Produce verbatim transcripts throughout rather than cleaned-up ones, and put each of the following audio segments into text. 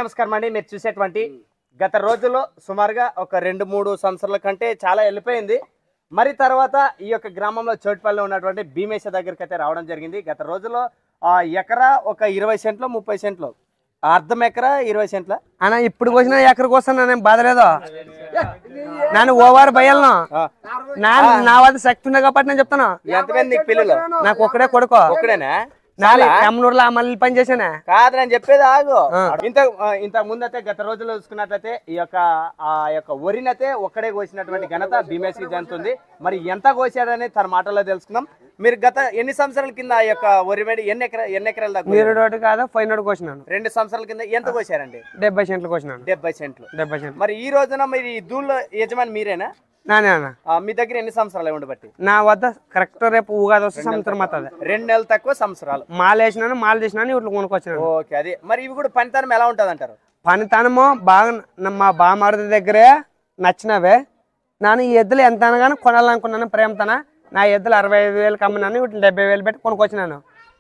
నమస్కారం అండి. మీరు చూసేటువంటి గత రోజుల్లో సుమారుగా ఒక రెండు మూడు సంవత్సరాల కంటే చాలా వెళ్ళిపోయింది. మరి తర్వాత ఈ యొక్క గ్రామంలో చోటుపల్లిలో ఉన్నటువంటి భీమేశ దగ్గరికి అయితే రావడం జరిగింది. గత రోజుల్లో ఆ ఎకరా ఒక ఇరవై సెంట్లు ముప్పై సెంట్లు అర్ధం ఎకరా ఇరవై సెంట్ల అన్న ఇప్పుడు వచ్చిన ఎక్కడికి వస్తాను నేను బాధలేదు. నన్ను ఓవారు భయాలను నా వద్ద శక్తి ఉంది కాబట్టి నేను చెప్తాను. ఎంతమంది నీకు పిల్లలు? నాకు ఒక్కడే కొడుకు. ఒక్కడేనా? ఎమ్మనూరులో మళ్ళీ పని చేశాను కాదు నేను చెప్పేది ఆగు. ఇంత ఇంత ముందు అయితే గత రోజుల్లో చూసుకున్నట్లయితే ఈ యొక్క ఆ యొక్క వరినైతే ఒక్కడే కోసినటువంటి ఘనత భీమేశ్కి జరుగుతుంది. మరి ఎంత కోసాడని తన మాటల్లో తెలుసుకుందాం. మీరు గత ఎన్ని సంవత్సరాల కింద ఆ యొక్క వరి వేడి ఎన్ని ఎకరా ఎన్ని ఎకరాలు దాకా? నీరు కాదు పైన కోసినాను. రెండు సంవత్సరాల కింద ఎంత కోసారండి? డెబ్బై సెంట్లు కోసినాను. డెబ్బై సెంట్లు డెబ్బై సెంట్లు. మరి ఈ రోజున మీరు ఈ దూళ్ళ యజమాని మీరేనా? నానే అన్న. మీ దగ్గర ఎన్ని సంవత్సరాలు ఉండబట్టి? నా వద్ద కరెక్ట్ రేపు ఉగాది వస్తే సంవత్సరం అవుతుంది. రెండు నెలలు తక్కువ సంవత్సరాలు. మాల వేసినాను మాల చేసినాను ఇట్లా కొనుక్కొచ్చినాను. ఓకే. అదే మరి ఇవి కూడా పనితనం ఎలా ఉంటది అంటారు? పనితనము బాగా మా బామారుది దగ్గరే నచ్చినవే. నాన్న ఈ ఎద్దులు ఎంత అనగానే కొనాలనుకున్నాను ప్రేమతన. నా ఎద్దులు అరవై ఐదు వేలు కమ్మినాను వీటిని డెబ్బై వేలు పెట్టి కొనుక్కొచ్చినాను.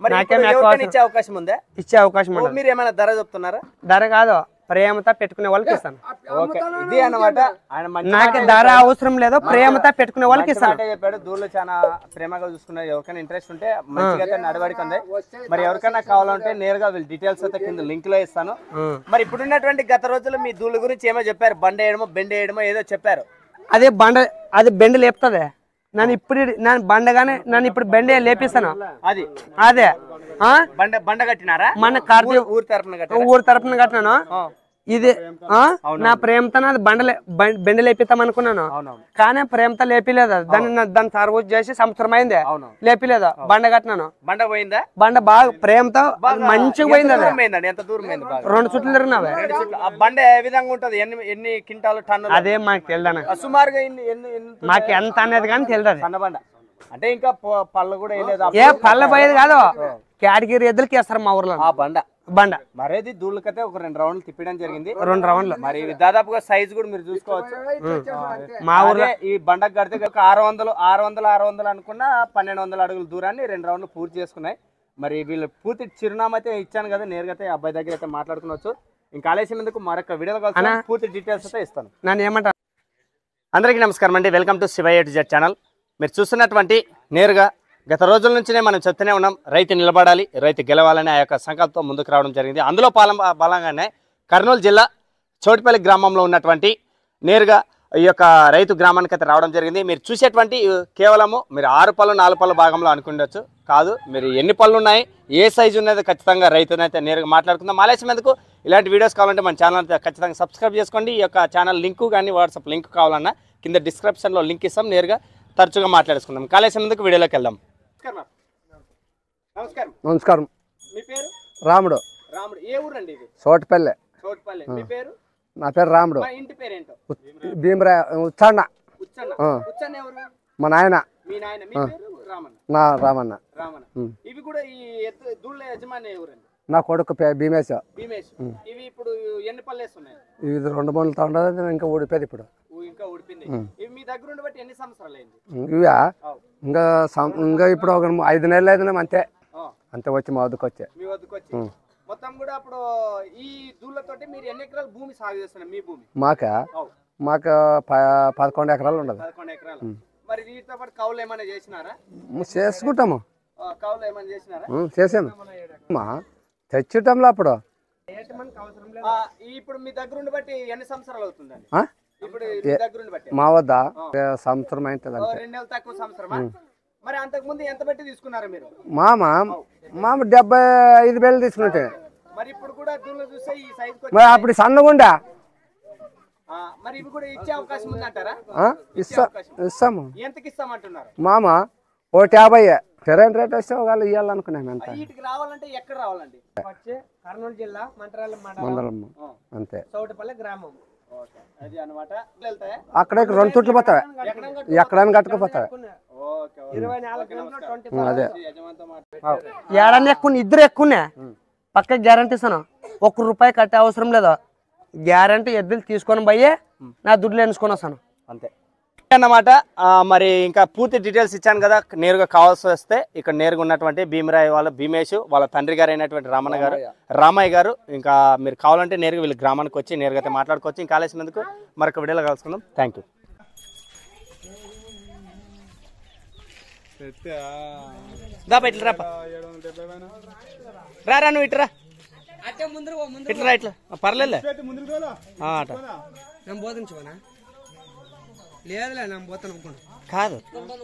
ఇచ్చే అవకాశం ఉందా? ఇచ్చే అవకాశం ఉంది. మీరు ఏమైనా ధర చెప్తున్నారా? ధర కాదు ప్రేమతో పెట్టుకునే వాళ్ళకి ఇస్తాను. ఇది అన్నమాట. నాకు ధర అవసరం లేదు, ప్రేమతో పెట్టుకునే వాళ్ళకి ఇస్తాను చెప్పాడు. దూళ్ళు చాలా ప్రేమగా చూసుకున్నారు. ఎవరికైనా ఇంట్రెస్ట్ ఉంటే మంచిగా నడవడిక ఉంది. మరి ఎవరికైనా కావాలంటే నేరుగా వీళ్ళు డీటెయిల్స్ అయితే కింద లింక్ లో ఇస్తాను. మరి ఇప్పుడున్నటువంటి గత రోజుల్లో మీ దూళ్ళ గురించి ఏమో చెప్పారు. బండ వేయడమో బెండ వేయడమో ఏదో చెప్పారు. అదే బండ అది బెండ లేపుతుంది. నన్ను ఇప్పుడు నన్ను బండగానే నన్ను ఇప్పుడు బెండ లేపిస్తాను. అది అదే బండ బండ కట్టినారా? మన కార్తీక ఊరు తరపున కట్టినా? ఊరు తరపున కట్టినాను. ఇది నా ప్రేమతో అది బండలే బెండ లేపిస్తాం అనుకున్నాను. కానీ ప్రేమతో లేపిలేదు. దాన్ని దాన్ని సర్వూజ్ చేసి సంవత్సరం అయింది లేపిలేదు. బండ కట్టినాను. బండ పోయిందా? బండ బాగా ప్రేమతో మంచిగా పోయింది. అది ఎంత దూరం పోయింది? రెండు చుట్లు తిరిగినావే. బండ ఏ విధంగా ఉంటది? ఎన్ని ఎన్ని క్వింటాలు టన్నులు? అదే మాకు తెలియదు. సుమారుగా మాకు ఎంత అనేది కానీ తెలియదు. సన్న బండ అంటే ఇంకా పళ్ళు కూడా ఏ పళ్ళ పోయేది కాదు. కేటగిరీ ఎద్దులకి వేస్తారు మా ఊర్లో ఆ బండ. బండ మరేది దూళ్ళకైతే ఒక రెండు రౌండ్లు తిప్పడం జరిగింది. రెండు రౌండ్లు. మరి దాదాపుగా సైజ్ కూడా మీరు చూసుకోవచ్చు. మా ఊర్లో ఈ బండకు కడితే ఒక ఆరు వందలు ఆరు వందలు ఆరు వందలు అనుకున్న పన్నెండు వందల అడుగుల దూరాన్ని రెండు రౌండ్లు పూర్తి చేసుకున్నాయి. మరి వీళ్ళు పూర్తి చిరునామా అయితే ఇచ్చాను కదా, నేరుగా అయితే అబ్బాయి దగ్గర అయితే మాట్లాడుకునొచ్చు. ఇంకా ఆలస్యం ఎందుకు మరొక వీడియో కలిసి పూర్తి డీటెయిల్స్ అయితే ఇస్తాను. నన్ను ఏమంటా. అందరికీ నమస్కారం అండి. Welcome to Shiva A to Z channel. మీరు చూస్తున్నటువంటి నేరుగా గత రోజుల నుంచినే మనం చెప్తూనే ఉన్నాం, రైతు నిలబడాలి, రైతు గెలవాలని ఆ యొక్క సంకల్పంతో ముందుకు రావడం జరిగింది. అందులో పాలం బలంగానే కర్నూలు జిల్లా చోటుపల్లి గ్రామంలో ఉన్నటువంటి నేరుగా ఈ యొక్క రైతు గ్రామానికి అయితే రావడం జరిగింది. మీరు చూసేటువంటి కేవలము మీరు ఆరు పళ్ళు నాలుగు పళ్ళు భాగంలో అనుకుండొచ్చు. కాదు, మీరు ఎన్ని పళ్ళు ఉన్నాయి, ఏ సైజు ఉన్నది ఖచ్చితంగా రైతునైతే నేరుగా మాట్లాడుకుందాం. ఆలస్యం ఎందుకు, ఇలాంటి వీడియోస్ కావాలంటే మన ఛానల్ అయితే ఖచ్చితంగా సబ్స్క్రైబ్ చేసుకోండి. ఈ యొక్క ఛానల్ లింకు కానీ వాట్సాప్ లింక్ కావాలన్నా కింద డిస్క్రిప్షన్లో లింక్ ఇస్తాం. నేరుగా తరచుగా మాట్లాడుకుందాం. ఆలస్యం ఎందుకు వీడియోలోకి వెళ్దాం. నమస్కారం. నమస్కారం. మీ పేరు? రాముడు. రాముడు. ఏ ఊరండి ఇది? చోటుపల్లి. చోటుపల్లి. మీ పేరు? నా పేరు రాముడు. మా ఇంటి పేరేంటో? భీమరా ఉచ్చన్న. ఉచ్చన్న. ఉచ్చన్న ఎవరు? మా నాయన. మీ నాయన. మీ పేరు? రామన్న. నా రామన్న. రామన్న. ఇవి కూడా ఈ దూళ్ళ యజమాని ఎవరండి? నా కొడుకు భీమేశ్. భీమేశ్. ఇవి ఇప్పుడు ఎన్ని పళ్ళు వేస్తున్నాయి? ఇది రెండు పనులతో ఉండదు, ఇంకా ఊడిపోయింది ఇప్పుడు. ఇంకా ఊడిపోయింది. ఇవి మీ దగ్గర ఉండబట్టి ఎన్ని సంవత్సరాలు అయింది? ఇవా ఇంకా ఇంకా ఇప్పుడు ఒక ఐదు నెలలు అయినా అంతే అంతే వచ్చి మా వద్దకు వచ్చే. మీ వద్దకు వచ్చి మొత్తం కూడా అప్పుడు ఈ దూళ్ళతోటి మీరు ఎన్ని ఎకరాలు భూమి సాగు చేస్తున్నారు? మీ భూమి మాక మాకు పదకొండు ఎకరాలు ఉండదు. పదకొండు ఎకరాలు. మరి వీటితో పాటు కౌలు ఏమైనా చేసినారా? చేసుకుంటాము. కౌలు ఏమైనా చేసినారా? చేసాము. మా తెచ్చుటంలో అప్పుడు ఇప్పుడు మీ దగ్గర ఉండబట్టి ఎన్ని సంవత్సరాలు అవుతుందండి? ఇప్పుడు దగ్గర ఉండబట్టి మా వద్ద సంవత్సరం అవుతుంది. రెండు నెలలు తక్కువ సంవత్సరమా? మరి అంతకు ముందు ఎంత పెట్టి తీసుకున్నారా మీరు? మామ మామ డెబ్బై ఐదు వేలు తీసుకుంటే. మరి ఇప్పుడు కూడా దూళ్ళు చూస్తే ఈ సైజ్ మరి అప్పుడు సన్నగుండా. మరి ఇవి కూడా ఇచ్చే అవకాశం ఉందంటారా? ఇస్తా ఇస్తాము. ఎంతకి ఇస్తామంటున్నారు? మామ ఒకటి యాభై కరెంట్ రేట్ వస్తే ఒకవేళ ఇవ్వాలనుకున్నాము. ఎంత వీటికి రావాలంటే ఎక్కడ రావాలండి? కర్నూలు జిల్లా మండలం అంతే. చోటుపల్లి గ్రామం. అక్కడ రెండు చుట్లు పోతాయి, ఎక్కడైనా కట్టుకుపోతాయి. అదే ఏడన్నా ఎక్కువ ఇద్దరు ఎక్కువనే పక్క గ్యారంటీ ఇస్తాను. ఒక్క రూపాయి కట్టే అవసరం లేదు. గ్యారంటీ ఎద్దులు తీసుకొని పోయి నా దుడ్లు ఎన్నుకొని వస్తాను. అంతే. అన్నమాట. మరి ఇంకా పూర్తి డీటెయిల్స్ ఇచ్చాను కదా, నేరుగా కావాల్సి వస్తే ఇక్కడ నేరుగా ఉన్నటువంటి భీమరాయ్ వాళ్ళ భీమేష్ వాళ్ళ తండ్రి గారు అయినటువంటి రామన్న గారు రామయ్య గారు, ఇంకా మీరు కావాలంటే నేరుగా వీళ్ళ గ్రామానికి వచ్చి నేరుగా అయితే మాట్లాడుకోవచ్చు. ఇంకా ఆలోచినందుకు మరొక వీడియోలో కలుసుకుందాం. Thank you. దాపా ఇట్లా రాపా, రా రా నువ్వు ఇట్రా ఇట్లా రా ఇట్లా పర్లేదులే అట లేదులే నేను పోతాను అనుకోండి. కాదు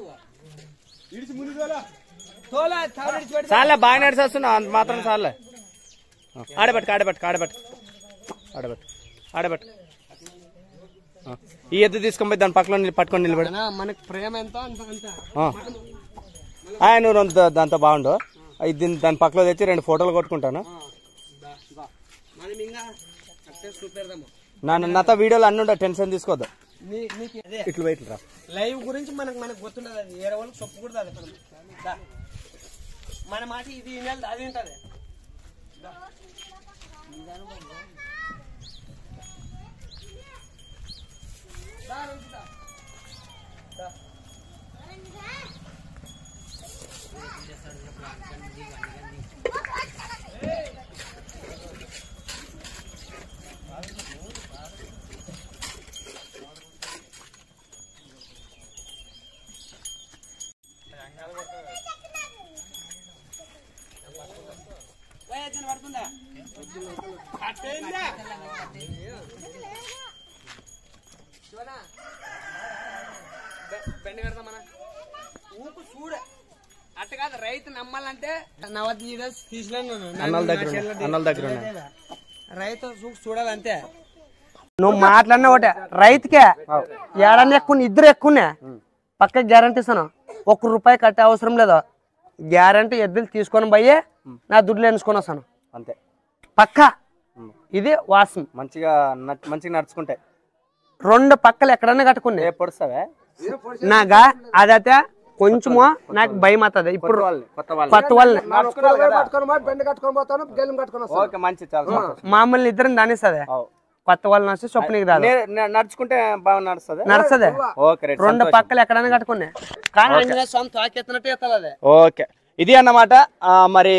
చాలే బాగా నడిచేస్తున్నా అంత మాత్రం చాలే. ఆడబెట్టుకు ఆడబెట్టుకు ఆడబెట్టుకు ఆడబెట్టు ఆడబెట్టు ఈ ఎద్దు తీసుకొని పోయి దాని పక్కన పట్టుకొని నిలబడి మనకి ప్రేమ ఎంత అంత అంత ఆయన నువ్వు దాంతో బాగుండు. దీన్ని దాని పక్కలో తెచ్చి రెండు ఫోటోలు కొట్టుకుంటాను. నా నాతో వీడియోలు అన్నీ ఉంటా, టెన్షన్ తీసుకోవద్దు. ఇట్లా బయట రా. లైవ్ గురించి మనకు మనకు గుర్తుండదు, అది వేరే వాళ్ళకి చెప్పకూడదు. అది మన మాట ఇది వినాలి, అది వింటది. పడుతుందా బెండి కడతా మన ఊపు చూడ అట్ట కాదు. రైతు నమ్మాలంటే అన్నల దగ్గర అన్నల దగ్గర రైతు చూడాలంటే నువ్వు మాట్లాడినా ఒకటే. రైతుకే ఏడన్నా ఎక్కువ ఇద్దరు ఎక్కువనే పక్క గ్యారంటీ ఇస్తాను. ఒక్క రూపాయి కట్టే అవసరం లేదు. గ్యారంటీ ఎద్దులు తీసుకొని పోయి నా దుడ్లు ఎన్నుకొని వస్తాను అంతే పక్క. ఇది వాసం మంచిగా మంచిగా నడుచుకుంటాయి. రెండు పక్కలు ఎక్కడన్నా కట్టుకున్నా పొడుస్తావే నాగా అదైతే కొంచెము నాకు భయం అవుతుంది. ఇప్పుడు కొత్త వాళ్ళని మామూలు ఇద్దరిని దానిస్తుంది. కొత్త వాళ్ళని వస్తే చొప్పు నీకు దాని నడుచుకుంటే బాగా నడుస్తుంది నడుస్తుంది. రెండు పక్కలు ఎక్కడైనా కట్టుకున్నా కానీ సొంత ఎత్తినట్టు ఎత్తాలి. ఓకే ఇది అన్నమాట. మరి